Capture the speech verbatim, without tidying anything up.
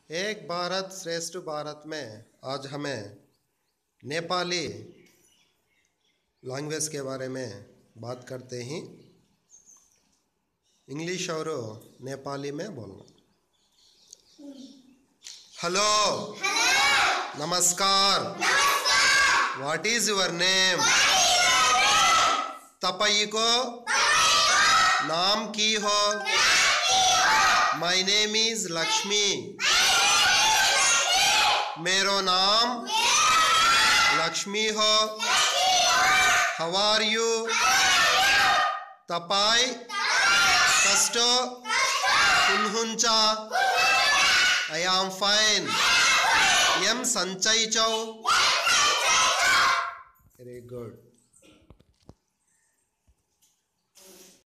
एक भारत श्रेष्ठ भारत में आज हमें नेपाली लैंग्वेज के बारे में बात करते हैं। इंग्लिश और नेपाली में बोलना। हेलो, नमस्कार, व्हाट इज योर नेम? तपाईको नाम की हो? My name is Lakshmi. मेरो नाम लक्ष्मी हो। How are you? तपाई कस्तो हुनुहुन्छ? I am fine. Yam sanchai chau. Very good.